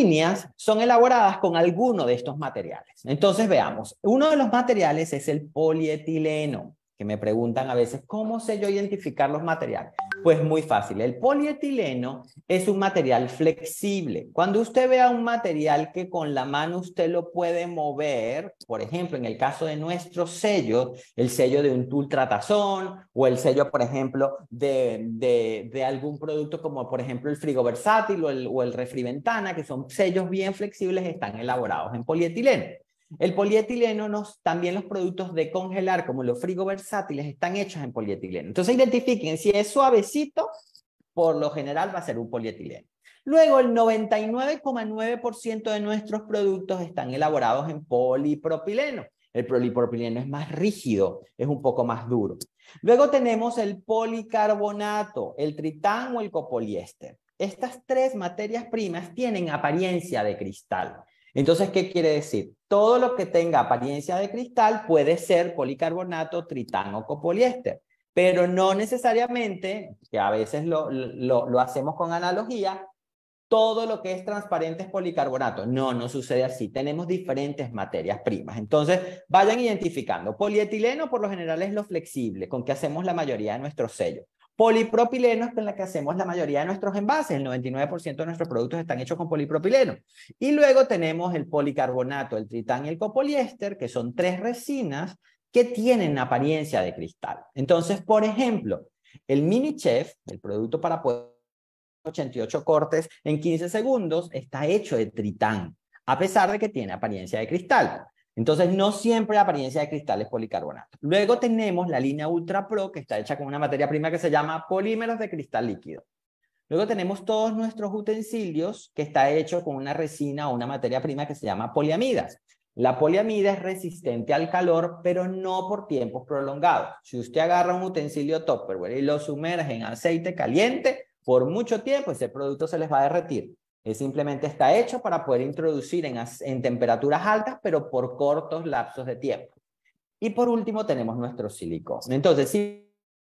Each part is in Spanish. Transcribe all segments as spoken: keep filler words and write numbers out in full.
líneas son elaboradas con alguno de estos materiales. Entonces veamos, uno de los materiales es el polietileno, que me preguntan a veces, ¿cómo sé yo identificar los materiales? Pues muy fácil, el polietileno es un material flexible. Cuando usted vea un material que con la mano usted lo puede mover, por ejemplo, en el caso de nuestros sellos, el sello de un ultratazón o el sello, por ejemplo, de, de, de algún producto como, por ejemplo, el frigo versátil o el, o el refriventana, que son sellos bien flexibles, están elaborados en polietileno. El polietileno, nos, también los productos de congelar, como los frigoversátiles, están hechos en polietileno. Entonces identifiquen, si es suavecito, por lo general va a ser un polietileno. Luego, el noventa y nueve coma nueve por ciento de nuestros productos están elaborados en polipropileno. El polipropileno es más rígido, es un poco más duro. Luego tenemos el policarbonato, el tritán o el copoliéster. Estas tres materias primas tienen apariencia de cristal. Entonces, ¿qué quiere decir? Todo lo que tenga apariencia de cristal puede ser policarbonato, tritán o copoliéster, pero no necesariamente, que a veces lo, lo, lo hacemos con analogía, todo lo que es transparente es policarbonato. No, no sucede así. Tenemos diferentes materias primas. Entonces, vayan identificando. Polietileno, por lo general, es lo flexible, con que hacemos la mayoría de nuestros sellos. Polipropileno es con la que hacemos la mayoría de nuestros envases. El noventa y nueve por ciento de nuestros productos están hechos con polipropileno. Y luego tenemos el policarbonato, el tritán y el copoliéster, que son tres resinas que tienen apariencia de cristal. Entonces, por ejemplo, el Mini Chef, el producto para poder ochenta y ocho cortes en quince segundos, está hecho de tritán, a pesar de que tiene apariencia de cristal. Entonces, no siempre la apariencia de cristal es policarbonato. Luego tenemos la línea Ultra Pro, que está hecha con una materia prima que se llama polímeros de cristal líquido. Luego tenemos todos nuestros utensilios, que está hecho con una resina o una materia prima que se llama poliamidas. La poliamida es resistente al calor, pero no por tiempos prolongados. Si usted agarra un utensilio Tupperware y lo sumerge en aceite caliente, por mucho tiempo ese producto se les va a derretir. Es simplemente está hecho para poder introducir en, en temperaturas altas, pero por cortos lapsos de tiempo. Y por último tenemos nuestro silicón. Entonces, sí,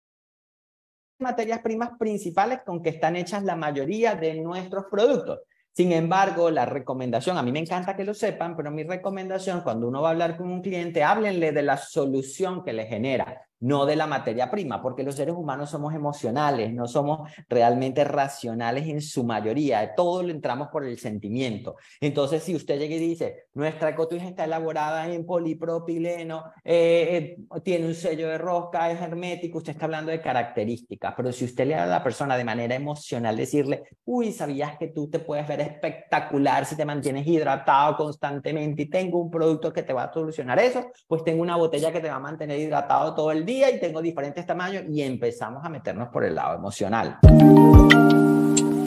materias primas principales con que están hechas la mayoría de nuestros productos. Sin embargo, la recomendación, a mí me encanta que lo sepan, pero mi recomendación cuando uno va a hablar con un cliente, háblenle de la solución que le genera, no de la materia prima, porque los seres humanos somos emocionales, no somos realmente racionales en su mayoría, todo lo entramos por el sentimiento. Entonces, si usted llega y dice, nuestra ecotwist está elaborada en polipropileno, eh, eh, tiene un sello de rosca, es hermético, usted está hablando de características, pero si usted le da a la persona de manera emocional decirle, uy, ¿sabías que tú te puedes ver espectacular si te mantienes hidratado constantemente y tengo un producto que te va a solucionar eso? Pues tengo una botella que te va a mantener hidratado todo el día y tengo diferentes tamaños y empezamos a meternos por el lado emocional.